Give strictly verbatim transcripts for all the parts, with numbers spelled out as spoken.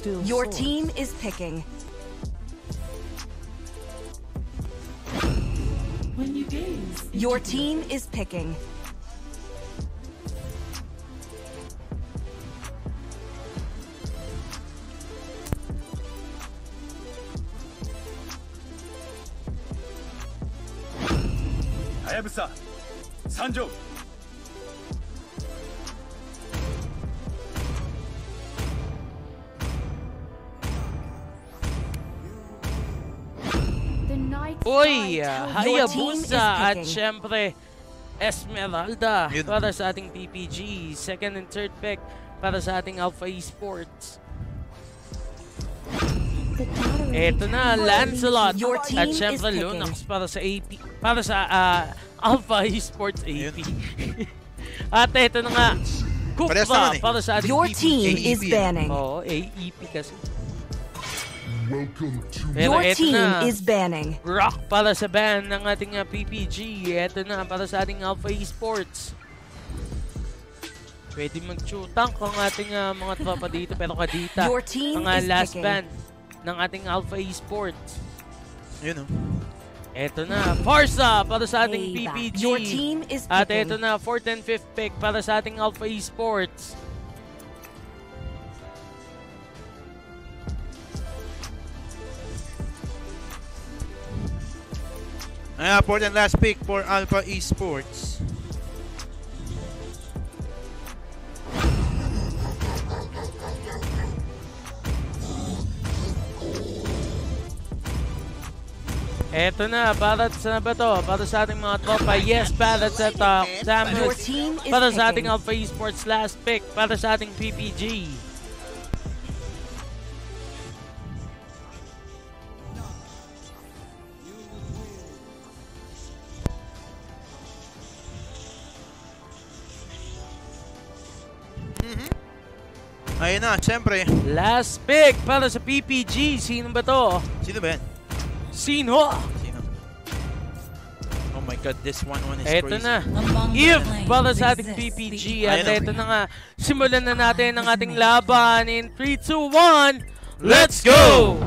dual Your swords. team is picking. When you gaze, Your team is picking. Hayabusa, Sanjo. Uy, Your team is Hayabusa at picking. syempre Esmeralda Yun. para sa ating P P G. Second and third pick para sa ating Alpha Esports. Eto na, Lancelot Your team at is syempre picking. Lunox para sa A P, para sa ah, Alpha Esports A P. At eto na nga, Parehas Kufra naman eh. para sa ating Your P P G. team A E P. is banning. Oo, A E P kasi. Welcome to Pero Your eto team na, is banning. Rock para sa ban ng ating uh, P P G. Eto na para sa ating Alpha Esports. Pwede mag-chutang ang ating uh, mga tropa dito, pero kadita Your team ang uh, is last picking. ban ng ating Alpha Esports. Yun oh. Eto na, Farsa para sa ating P Payback. P G. Your team is At picking. eto na, fourth and fifth pick para sa ating Alpha Esports. Ayan, fourth and last pick for Alpha Esports. Eto na, para sa ba to? Para sa ating mga tropa. Yes, para sa top. Your Samus. team is Para sa ating picking. Alpha Esports last pick. Para sa ating P P G. Ayun na, syempre. Last pick para sa P P G. Sino ba to? Sino ba yan? Sino? Sino? Oh my god, this one one is Eto crazy. na. Among If the para sa flames ating P P G. exists At Ayun na. eto na nga. Simulan na natin ang ating laban in three, two, one. Let's go!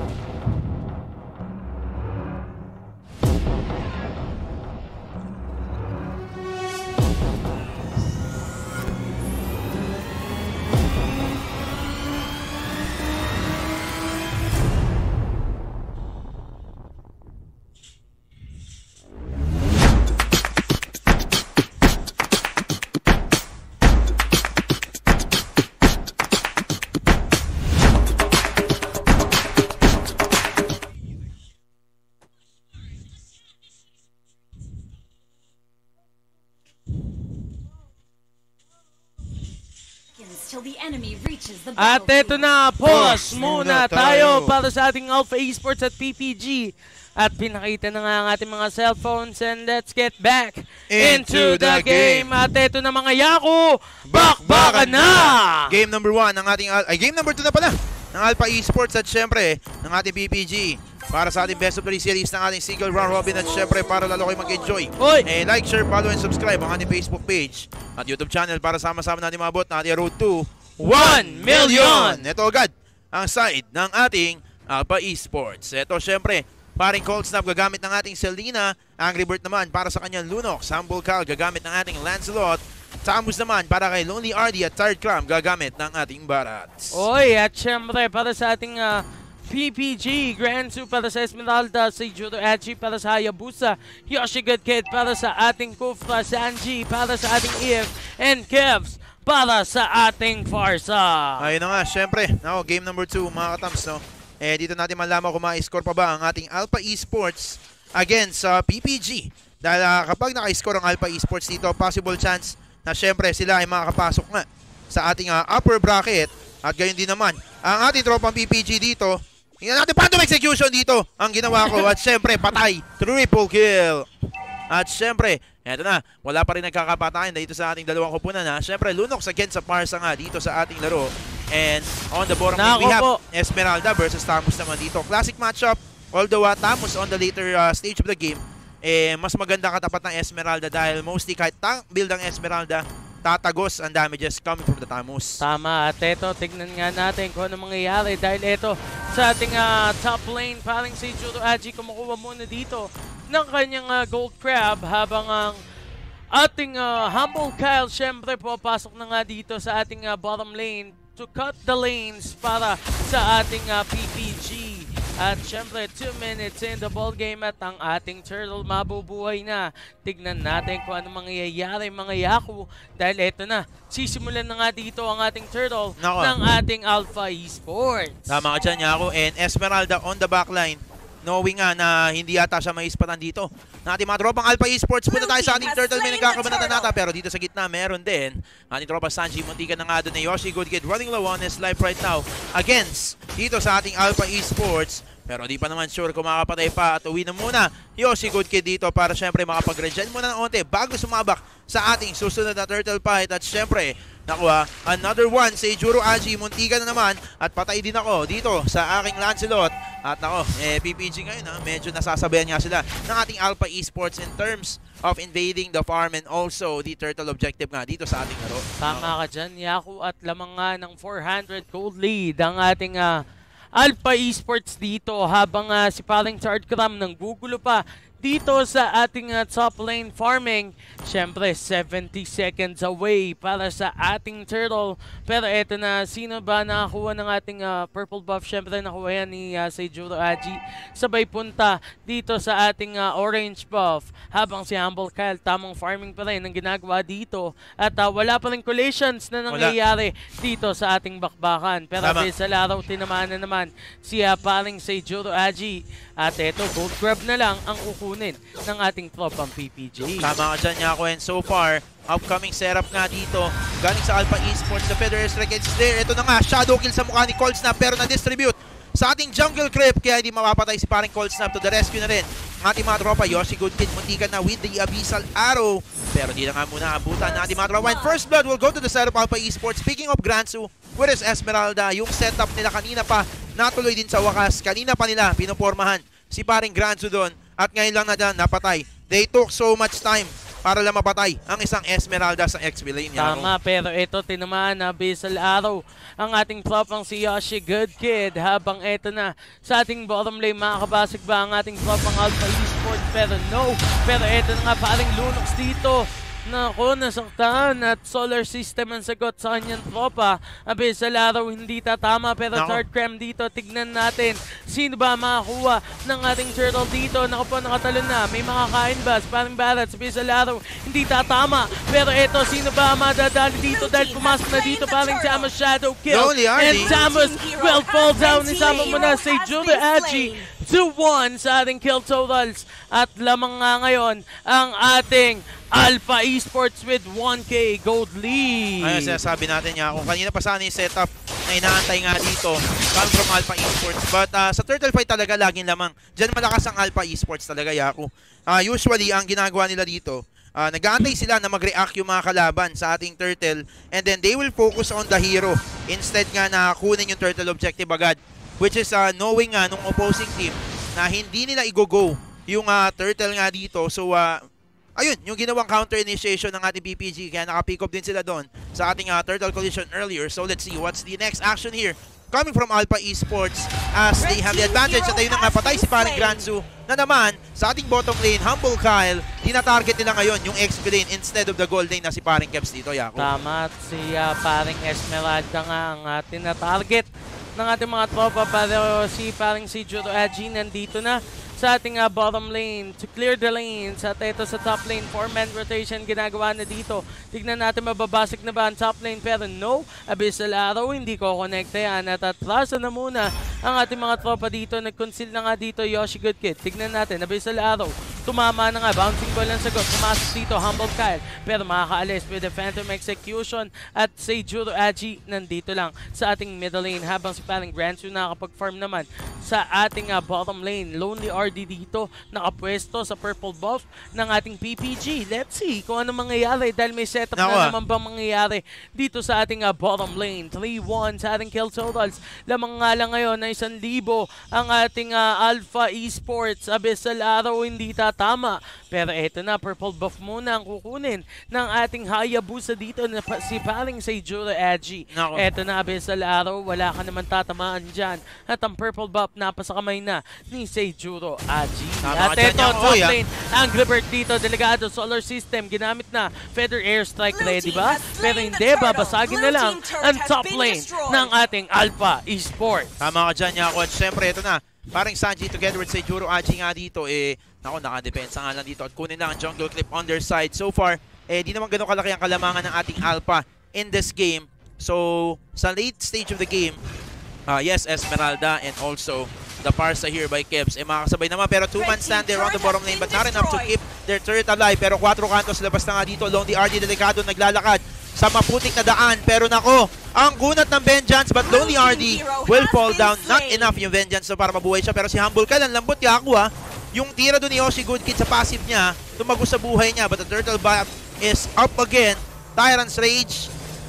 till the enemy reaches the At eto battlefield. na, pause Pause muna muna tayo tayo. para sa ating Alpha Esports at P P G. At pinakita na nga ang ating mga cellphones and let's get back into, Into the, the game. game. At eto na mga Yako, bakbakan na! Game number one ng ating, Al- ay game number two na pala ng Alpha Esports at syempre ng ating P P G para sa ating best of three series ng ating single round robin at syempre para lalo kayo mag-enjoy. Oy! Eh, like, share, follow, and subscribe ang ating Facebook page at YouTube channel para sama-sama natin maabot na ating road to one million! Ito agad ang side ng ating Alpha Esports. Ito syempre, paring Cold Snap gagamit ng ating Selena, Angry Bird naman para sa kanyang Lunox, Humble Cal gagamit ng ating Lancelot, Samus naman para kay Lonely R D at Tired Cram gagamit ng ating Barats. Oy, at syempre para sa ating ah, P P G, Grand Su para sa Esmeralda, si Judo Achi para sa Hayabusa, Yoshi Good Kid para sa ating Kufra, Sanji para sa ating E F, and Kevs para sa ating Farsa. Ayun na nga, syempre, now, game number two mga katams, no? Eh, dito natin malaman kung ma-score pa ba ang ating Alpha Esports against sa P P G. Dahil uh, kapag naka-score ang Alpha Esports dito, possible chance na syempre sila ay makakapasok nga sa ating uh, upper bracket. At gayon din naman, ang ating tropang P P G dito, tingnan natin phantom execution dito ang ginawa ko. At syempre, patay, triple kill. At syempre, eto na, wala pa rin nagkakapatayan dito sa ating dalawang kupunan ha. Syempre, Lunox against sa Parsa nga dito sa ating laro. And on the bottom lane, we have po. Esmeralda versus Tamus naman dito. Classic matchup, although uh, Tamus on the later uh, stage of the game, eh, mas maganda katapat ng Esmeralda dahil mostly kahit tank build ang Esmeralda, tatagos ang damages coming from the Tamus. Tama, at eto, tignan nga natin kung ano mangyayari dahil eto sa ating uh, top lane, parang si Juro Aji kumukuha muna dito ng kanyang uh, gold crab habang ang ating uh, Humble Kyle syempre papasok na nga dito sa ating uh, bottom lane to cut the lanes para sa ating uh, P P G. At syempre, two minutes in the ball game at ang ating turtle mabubuhay na. Tignan natin kung ano mangyayari mga Yaku. Dahil eto na, sisimulan na nga dito ang ating turtle Nako. ng ating Alpha Esports. Tama ka dyan, Yaku. And Esmeralda on the backline. Knowing nga na hindi yata siya may ispatan dito. Na ating mga tropang Alpha Esports. Punta tayo sa ating turtle. May nagkakabanatan nata. Pero dito sa gitna, meron din. Ating tropa Sanji. Muntikan na nga doon ni Yoshi Good Kid. Running low on his life right now. Against dito sa ating Alpha Esports. Pero di pa naman sure kung makapatay pa at uwi na muna Yoshi Good Kid dito para syempre makapag-regen muna ng onte bago sumabak sa ating susunod na turtle fight. At syempre, nakuha, another one si Juro Aji. Muntikan na naman at patay din ako dito sa aking Lancelot. At nako, eh, P P G ngayon ha, medyo nasasabayan nga sila ng ating Alpha Esports in terms of invading the farm and also the turtle objective nga dito sa ating laro. Tama ka dyan, Yaku, at lamang nga ng four hundred gold lead ang ating uh, Alpha Esports dito habang uh, si paring Chardcram nang gugulo pa dito sa ating uh, top lane farming. Siyempre, seventy seconds away para sa ating turtle. Pero eto na, sino ba nakakuha ng ating uh, purple buff? Siyempre, nakuha yan ni uh, Juro Aji. Sabay punta dito sa ating uh, orange buff. Habang si Humble Kyle, tamang farming pa rin ang ginagawa dito. At uh, wala pa rin collisions na nangyayari wala. dito sa ating bakbakan. Pero sa laraw, tinamaan na naman si uh, paring Juro Aji. At eto, gold grab na lang ang kukunin ng ating tropang P P G. Tama ka dyan, Yako. And so far, upcoming setup nga dito, galing sa Alpha Esports, the Federer Strike is there. Ito na nga, shadow kill sa mukha ni Cold Snap pero na-distribute sa ating jungle creep kaya hindi mapapatay si paring Cold Snap. To the rescue na rin ang ating mga tropa. Yoshi Good Kid muntikan na with the Abyssal Arrow pero di na nga muna abutan na ating mga tropa. And first blood will go to the side of Alpha Esports. Speaking of Gransu, where is Esmeralda? Yung setup nila kanina pa natuloy din sa wakas. Kanina pa nila pinopormahan si paring Gransu doon at ngayon lang na dyan napatay. They took so much time para lang mapatay ang isang Esmeralda sa X P lane. Tama, pero ito tinamaan na Abyssal Arrow ang ating tropang si Yoshi Good Kid. Habang ito na sa ating bottom lane, makakabasig ba ang ating tropang Alpha Esports? Pero no, pero ito na nga paring Lunox dito. Nako, nasaktan at solar system ang sagot sa kanyang tropa. Abyssal Arrow hindi tatama pero third cram dito. Tignan natin sino ba makakuha ng ating turtle dito. Nako po, nakatalon na. May makakain ba? Parang Barrett, Abyssal Arrow hindi tatama. Pero eto, sino ba madadali dito dahil pumasok na dito parang Samus shadow kill. And Samus will fall down. Isama mo na si Juro Aji. two one sa ating kill totals. At lamang nga ngayon ang ating Alpha Esports with one K gold lead. Ayun, sinasabi natin nga, kung kanina pa sana yung setup na inaantay nga dito, come from Alpha Esports. But uh, sa Turtle Fight talaga laging lamang. Diyan malakas ang Alpha Esports talaga, Yaku. Uh, usually, ang ginagawa nila dito, uh, nag-aantay sila na mag-react yung mga kalaban sa ating Turtle and then they will focus on the hero. Instead nga na kunin yung Turtle objective agad. Which is uh, knowing nga nung opposing team na hindi nila i-go-go yung uh, Turtle nga dito. So, uh, ayun, yung ginawang counter initiation ng ating P P G, kaya naka-pick up din sila doon sa ating uh, turtle collision earlier. So let's see what's the next action here coming from Alpha Esports as they have the advantage. At ayun na nga, patay si paring Gransu na naman sa ating bottom lane, Humble Kyle. Tina-target nila ngayon yung X P lane instead of the gold lane na si paring Kebs dito, Yako. Tama, si uh, paring Esmeralda nga ang uh, tina-target ng ating mga tropa, pero si paring si Juro Aji nandito na sa ating uh, bottom lane to clear the lanes. At ito sa top lane, four-man rotation ginagawa na dito. Tignan natin mababasik na ba ang top lane, pero no, Abyssal Arrow hindi ko connecta yan. At atraso na muna ang ating mga tropa dito. Nag-conceal na nga dito Yoshi Good Kid. Tignan natin, Abyssal Arrow tumama na nga, bouncing ball ang sagot. Pumasok dito Humble Kyle, pero makakaalis with the Phantom Execution. At si Juro Aji nandito lang sa ating middle lane, habang si paring Gransu nakakapag-farm naman sa ating uh, bottom lane. Lonely R D dito nakapwesto sa purple buff ng ating P P G. Let's see kung ano mangyayari dahil may setup no, na naman bang mangyayari dito sa ating uh, bottom lane. three one sa ating kill totals. Lamang nga lang ngayon na isang libo ang ating uh, Alpha Esports. Abyssal Arrow hindi tatapos tatama. Pero eto na, purple buff muna ang kukunin ng ating Hayabusa dito na pa, si paring Seijuro Agi. Nako. Eto na, Abyssal Arrow, wala ka naman tatamaan dyan. At ang purple buff napasa kamay na ni Seijuro Agi. Tama At ka dyan, eto, Yako, top ah. lane, Angry Bird dito, delegado, solar system, ginamit na, feather airstrike ready ba? Pero hindi, babasagin na lang ang top lane ng ating Alpha Esports. Tama ka dyan, Yako. At syempre, ito na. Parang Sanji together with Seijuro Agi nga dito, eh, naku, nakadepensa nga lang dito. At kunin lang ang jungle clip on their side. So far, eh, di naman ganun kalaki ang kalamangan ng ating Alpha in this game. So, sa late stage of the game, uh, yes, Esmeralda and also the Parsa here by Kebs, eh, makakasabay naman. Pero two-man stand there on the bottom lane, but not enough to keep their turret alive. Pero quattro cantos labas na nga dito. Lonely R D delikado naglalakad sa maputik na daan. Pero nako, ang kunat ng Vengeance, but Lonely R D will fall down. Not enough yung Vengeance so para mabuhay siya. Pero si Humble Kyle, ang lambot Yaku ha. Yung tira doon ni Yoshi Good Kid sa passive niya, tumago sa buhay niya. But the Turtle Bat is up again. Tyrant's Rage.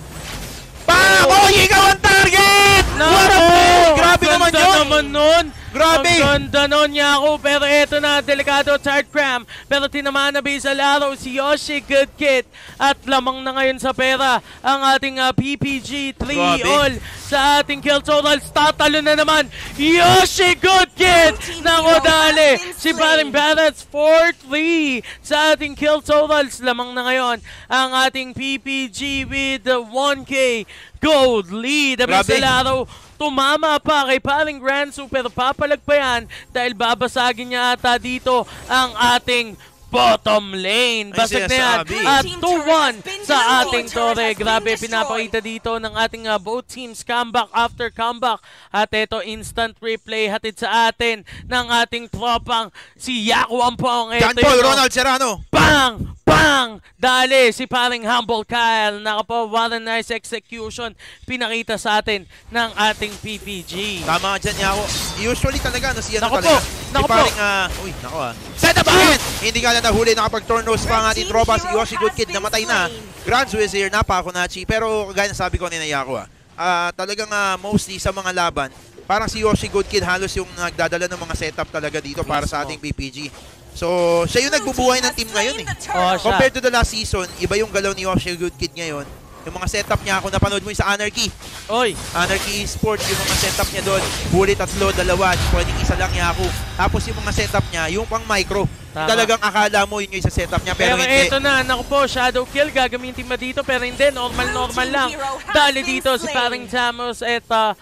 Bang! Oh, ikaw ang target! What a play! Grabe naman ganda yun! naman nun! Grabe! Ang ganda nun niya ako, pero eto na, delikado third cram. Pero tinamaan na Abyssal Arrow si Yoshi Good Kid. At lamang na ngayon sa pera ang ating uh, P P G three all sa ating kill totals. Tatalo na naman Yoshi Good Kid! Nako dali! Si Baron Barrett's four three sa ating kill totals. Lamang na ngayon ang ating P P G with the one K gold lead. Abyssal Arrow tumama pa kay paring Gransu pero papalag pa yan dahil babasagin niya ata dito ang ating bottom lane. Basag na yan. At two one sa ating Torre. Grabe, pinapakita dito ng ating uh, both teams comeback after comeback. At ito, instant replay hatid sa atin ng ating tropang si Yaku Ampong. John Paul, Ronald Serrano. Bang! Bang! Dali, si paring Humble Kyle. Naka po, what a nice execution pinakita sa atin ng ating P P G. Tama ka dyan, Yako. Usually talaga, no, siya na Nako talaga. po, nako si paring, uh, uy, nako ah. Set up again! Hindi ka lang nahuli, nakapag-turnos pa ang ating tropa. Si Yoshi Good Kid, namatay na. Grand Wizard, napakunachi. Pero, kagaya na sabi ko ni Yako, ah, uh, talagang uh, mostly sa mga laban, parang si Yoshi Good Kid halos yung nagdadala ng mga setup talaga dito para sa ating P P G. So, siya yung nagbubuhay ng team ngayon eh. Oh, compared to the last season, iba yung galaw ni Yoshi Good Kid ngayon. Yung mga setup niya, kung napanood mo yung sa Anarchy. Oy. Anarchy Esports, yung mga setup niya doon. Bullet tatlo, dalawa, pwedeng isa lang Yaku. Tapos yung mga setup niya, yung pang micro. Talagang akala mo yun yung isa setup niya, pero, pero hindi. Pero eto na, naku po, Shadow Kill, gagamitin mo dito, pero hindi, normal-normal lang. Dali dito si paring Samus at uh,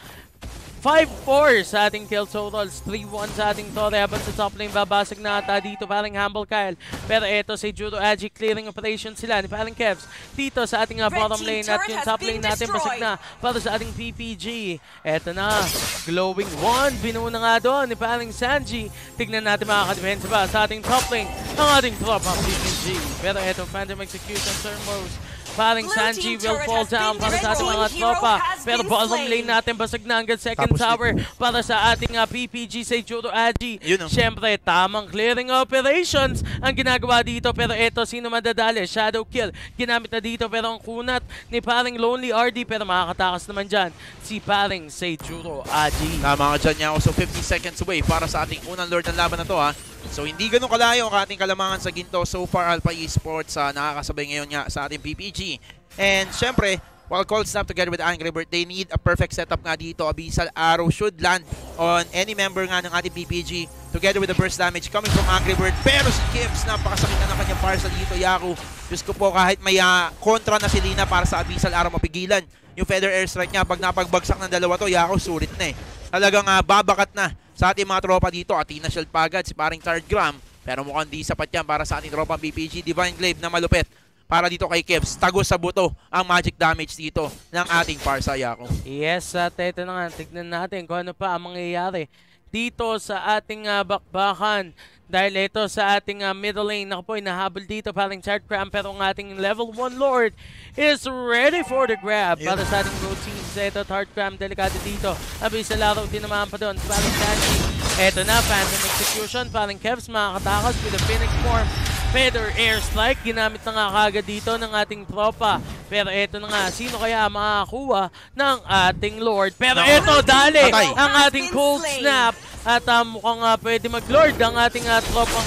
five four sa ating kill totals, three one sa ating Torre. Habang sa top lane, babasag na ata dito paring Humble Kyle. Pero eto, si Judo Agi, clearing operation sila ni paring Kevs dito sa ating uh, bottom lane. At yung top lane natin, basag na para sa ating P P G. Eto na, glowing one, binuo na nga doon ni paring Sanji. Tignan natin makakadepensa ba sa ating top lane ang ating top ang P P G. Pero eto, Phantom Execution, Thermos. Paring Sanji will fall down para sa ating mga tropa. Pero bottom lane natin, basag na hanggang second Tapos tower para sa ating uh, P P G sa Judo Agi. Yun, oh. Siyempre, tamang clearing operations ang ginagawa dito. Pero eto, sino madadali? Shadow Kill. Ginamit na dito pero ang kunat ni paring Lonely R D. Pero makakatakas naman dyan si paring Seijuro Agi. Tama ka dyan, Yako. So, fifty seconds away para sa ating unang lord ng laban na to, ha. So, hindi ganun kalayo ang ating kalamangan sa ginto. So far, Alpha Esports uh, nakakasabay ngayon nga sa ating P P G. And, syempre, while Cold Snap together with Angry Bird, they need a perfect setup nga dito. Abyssal Arrow should land on any member nga ng ating P P G together with the burst damage coming from Angry Bird. Pero si Kims, napakasakit na ng kanyang parcel dito, Yaku. Diyos ko po, kahit may uh, kontra na si Lina para sa Abyssal Arrow mapigilan yung feather airstrike niya, pag napagbagsak ng dalawa to, Yaku, sulit na eh. Talagang uh, babakat na sa ating mga tropa dito. Athena Shield pagad, si paring Third Gram. Pero mukhang di sapat yan para sa ating tropa P P G. Divine Glaive na malupit para dito kay Kevs. Tagos sa buto ang magic damage dito ng ating Parsa, Yaku. Yes, at ito na nga, tignan natin kung ano pa ang mangyayari dito sa ating uh, bakbakan. Dahil ito sa ating uh, middle lane, naku po, inahabol dito paring Chart Cram, pero ang ating level one Lord is ready for the grab. Yeah. Para sa ating road teams, ito, Chart Cram, delikado dito. Abyssal Arrow, tinamaan pa doon. Paring Sanji, ito na, Phantom Execution, paring Kevs, makakatakas with a Phoenix Form. Feather Airstrike, ginamit na nga kagad dito ng ating tropa. Pero eto na nga, sino kaya makakakuha ng ating Lord? Pero eto, dali, ang ating Cold Snap. At uh, mukhang uh, pwede mag-Lord ang ating uh, tropang P P G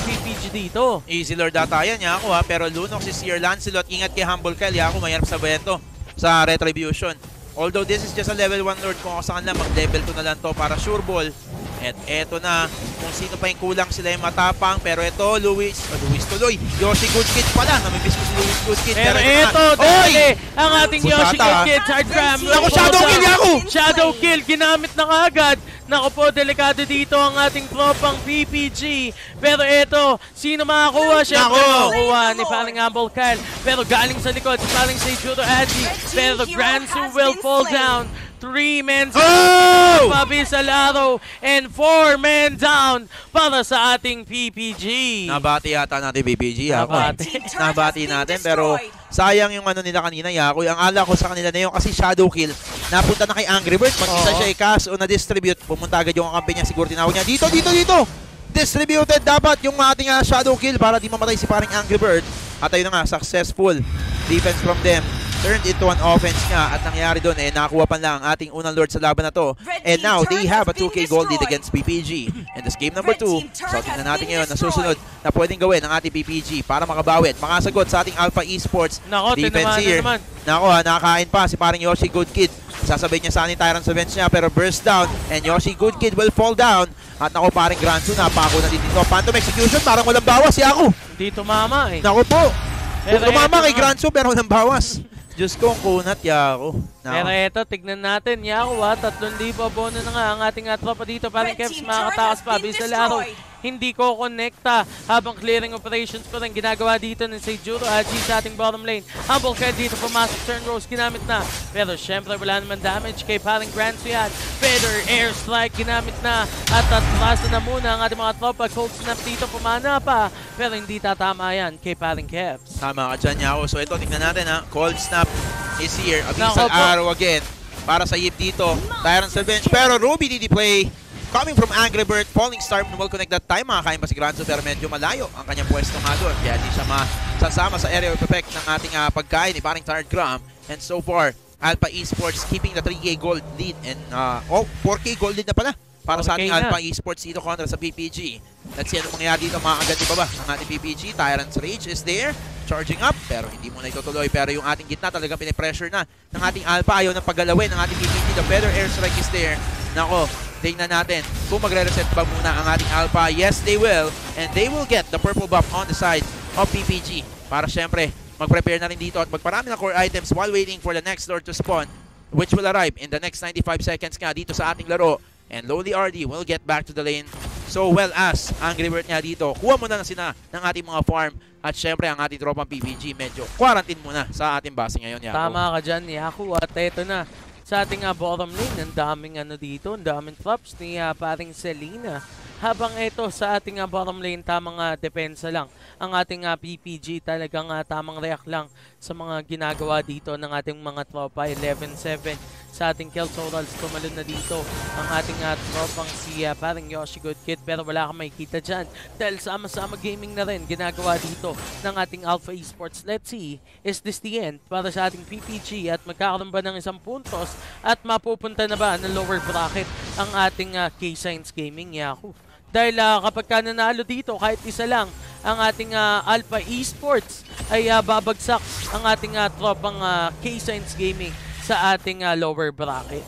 damage dito. Easy Lord ata yan, Yako ha. Pero Lunox is here. Lancelot, ingat kay Humble Kyle. Yako, mayroon sa Bento sa Retribution. Although this is just a level one Lord, kung ako saan lang, mag-level two na lang to para sure ball. At eto na, kung sino pa yung kulang, sila yung matapang. Pero ito, Luis, oh, Luis tuloy. Yoshi Good Kid pala. Namimiss ko si Luis Good Kid. Pero ito, dali, ang ating Yoshi Good Kid. Hard ram. Naku, shadow kill, Yako! Shadow kill, ginamit na kaagad. Naku po, delikado dito ang ating tropang P P G. Pero ito, sino makakuha? Siyempre makakuha ni Paring Humble Kyle. Pero galing sa likod, si Paring Seijuro Aji. Pero Gransu will fall down. Three men down, oh! Mabisal araw, and four men down para sa ating P P G. Nabati yata natin P P G. Nabati. Nabati natin, pero sayang yung ano nila kanina, Yako. Ang ala ko sa kanila na yun kasi shadow kill. Napunta na kay Angry Bird. Mag-isa siya i-cast o na-distribute. Pumunta agad yung kampi niya. Siguro tinawag niya. Dito, dito, dito! Distributed dapat yung ating uh, shadow kill para di mamatay si paring Angry Bird. At ayun na nga, successful defense from them. Turned into an offense nga at nangyari doon eh nakakuha pa lang ang ating unang Lord sa laban na to. And now they have a two K gold lead against P P G. And this game number two, so tingnan natin ngayon na susunod na pwedeng gawin ng ating P P G para makabawit, makasagot sa ating Alpha Esports. Nako, defense here. Nako ha, nakakain pa si paring Yoshi Good Kid. Sasabay niya sa ating Tyrant sa bench niya pero burst down and Yoshi Good Kid will fall down. At nako paring Gransu, napako na din dito. Phantom execution, parang walang bawas si Ako. Hindi tumama eh. Nako po. Tumama kay Gransu pero walang bawas. Diyos ko, kunat, Yako. No. Pero eto, tignan natin, Yako ha, tatlong libo bono na nga ang ating uh, tropa dito. Parang Kevs makakatakas pa, bisal araw. Hindi ko connecta habang clearing operations pa rin ginagawa dito ng Seijuro Aji sa ating bottom lane. Humble Kyle dito pumasok, turn rose, ginamit na. Pero syempre wala naman damage kay paring Grand Suyad. Better airstrike, ginamit na. At atrasan na muna ang ating mga tropa. Cold snap dito, pumana pa. Pero hindi tatama yan kay paring Kevs. Tama ka dyan, Yako. So ito, tingnan natin ha. Cold snap is here. Abisal arrow again para sa Yip dito. Tyrant sa bench. Pero Ruby D D play. Coming from Angry Bird, Falling Star will connect that time. Makakain pa si Granzo pero medyo malayo ang kanyang pwesto nga doon. Kaya di siya masasama sa area of effect ng ating uh, pagkain ni paring Tired Gram. And so far, Alpha Esports keeping the three K gold lead. And uh, oh, four K gold lead na pala para sa ating na. Alpha Esports dito kontra sa P P G. Let's see anong mangyayari dito. Makakagad pa ba ang ating P P G? Tyrant's Rage is there. Charging up pero hindi muna itutuloy. Pero yung ating gitna talagang pinipressure na ng ating Alpha. Ayaw ng paggalawin ng ating P P G. The better airstrike is there. Nako, tingnan natin kung magre-reset ba muna ang ating Alpha. Yes, they will. And they will get the purple buff on the side of P P G. Para syempre, mag-prepare na rin dito at magparami ng core items while waiting for the next Lord to spawn, which will arrive in the next ninety-five seconds nga dito sa ating laro. And Lonely R D will get back to the lane. So well as Angry Bird nga dito, kuha muna na sila ng ating mga farm. At syempre ang ating tropang P P G medyo quarantine muna sa ating base ngayon, Yako. Tama ka dyan, Yako. At eto na. Sa ating uh, bottom lane, ang daming ano dito, ang daming flops ni uh, paring Selena. Habang ito sa ating uh, bottom lane, tamang uh, depensa lang. Ang ating uh, P P G talagang uh, tamang react lang sa mga ginagawa dito ng ating mga tropa. eleven seven sa ating kill totals, tumalon na dito ang ating uh, tropang si uh, paring Yoshi Good Kid. Pero wala kang makikita dyan dahil sama-sama gaming na rin ginagawa dito ng ating Alpha Esports. Let's see, is this the end para sa ating P P G at magkakaroon ba ng isang puntos at mapupunta na ba ng lower bracket ang ating uh, K-Science Gaming, Yahoo? Dahil uh, kapag ka nanalo dito, kahit isa lang ang ating uh, Alpha Esports ay uh, babagsak ang ating uh, tropang uh, K-Science Gaming sa ating uh, lower bracket.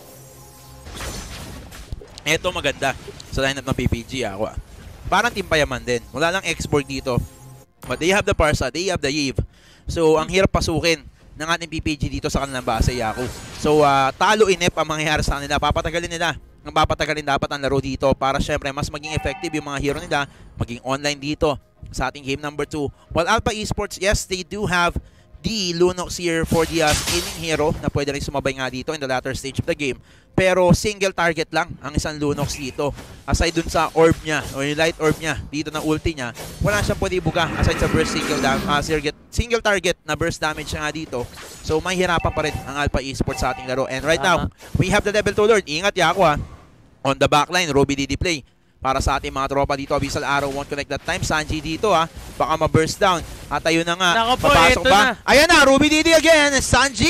Ito maganda sa lineup ng P P G, ako. Parang team payaman din. Wala lang export dito. But they have the Parsa, they have the Yves. So, ang hirap pasukin ng ating P P G dito sa kanilang base, Yako. So, uh, talo inip ang mangyayari sa kanila. Papatagalin nila. Ang papatagalin dapat ang laro dito para syempre mas maging effective yung mga hero nila, maging online dito sa ating game number two. While Alpha Esports, yes, they do have the Lunox here for the uh, scaling hero na pwede rin sumabay nga dito in the latter stage of the game. Pero single target lang ang isang Lunox dito. Aside dun sa orb niya, o yung light orb niya, dito na ulti niya, wala siyang pwede buga aside sa burst single, uh, single target na burst damage nga dito. So mahirapan pa rin ang Alpha Esports sa ating laro. And right now, we have the level two Lord. Ingat, Yako ha. On the backline, Ruby D D play. Para sa ating mga tropa dito, Abyssal Arrow won't connect that time. Sanji dito ha, baka ma-burst down. At ayun na nga, Nako po, papasok ba? Na. Ayan na, Ruby D D again, Sanji.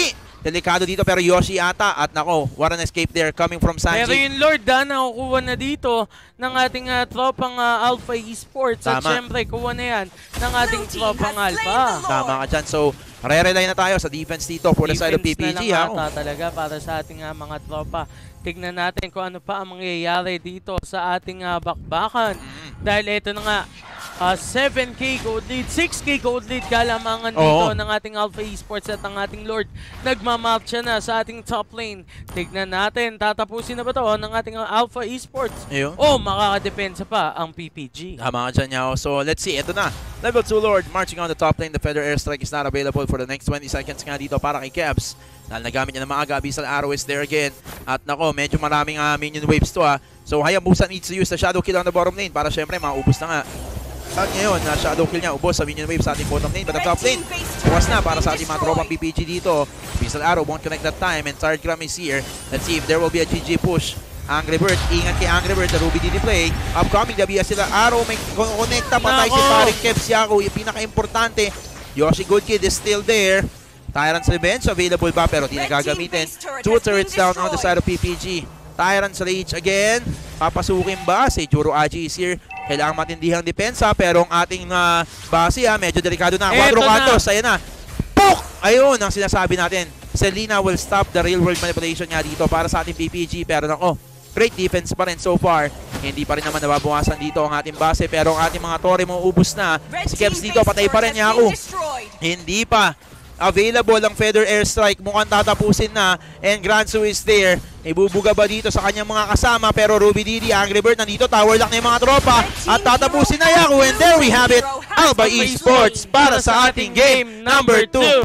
Delikado dito pero Yoshi ata. At nako, what an escape there coming from Sanji. Pero yung Lord ah, nakukuha na dito ng ating uh, tropang uh, Alpha Esports. At Tama. syempre, kuha na yan ng ating tropang Alpha. Tama ka dyan. So, re-rely na tayo sa defense dito for the side of P P G. Defense na Ha? lang ata talaga para sa ating uh, mga tropa. Tignan natin kung ano pa ang mangyayari dito sa ating uh, bakbakan. Mm. Dahil ito na nga, uh, seven K gold lead, six K gold lead kalamangan dito Oo. ng ating Alpha Esports at ang ating Lord. Nagmamarcha na sa ating top lane. Tignan natin, tatapusin na ba ito ng ating uh, Alpha Esports? Ayun. O makakadepensa pa ang P P G. Tama ka dyan, Yao. So, let's see. Ito na. Level two Lord marching on the top lane. The Feather Airstrike is not available for the next twenty seconds nga dito para kay Kebs. Dahil nagamit niya na maaga. Abyssal Arrow is there again. At nako, medyo maraming uh, minion waves to ha. So, Hayabusa needs to use the Shadow Kill on the bottom lane para syempre maubos na nga. At ngayon, na Shadow Kill niya, ubos sa minion wave sa ating bottom lane. But the top lane, buwas na para sa ating mga tropang P P G dito. Abyssal Arrow won't connect that time and Tired Gram is here. Let's see if there will be a G G push. Angry Bird, ingat kay Angry Bird, the Ruby D D play. Upcoming, gabi sila. Arrow, may connecta, patay si paring Kebs Yaku. Yung pinaka-importante, Yoshi Good Kid is still there. Tyrant's Revenge, available ba pero di nagagamitin. Two turrets down on the side of P P G. Tyrant's Rage again. Papasukin ba? Si Juro Aji is here. Kailangan matindihang depensa pero ang ating uh, base ha, medyo delikado na. Quadro Cantos, ayan na. Pok! Ayun ang sinasabi natin. Selena will stop the real world manipulation nga dito para sa ating P P G. Pero nako, great defense pa rin so far. Hindi pa rin naman nababawasan dito ang ating base pero ang ating mga tore mo ubus na. Si Kebs dito, patay pa rin Yaku. Hindi pa. Available ang Feather Airstrike, mukhang tatapusin na and Gransu is there. Ibubuga ba dito sa kanyang mga kasama pero Ruby Didi, Angry Bird nandito, tower lock na yung mga tropa at tatapusin na Yaku and there we have it, Alpha Esports para sa ating game number two.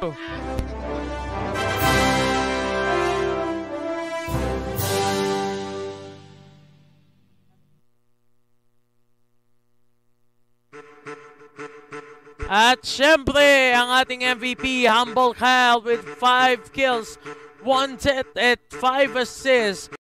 At syempre, ang ating M V P, Humble Kyle with five kills, one death at five assists.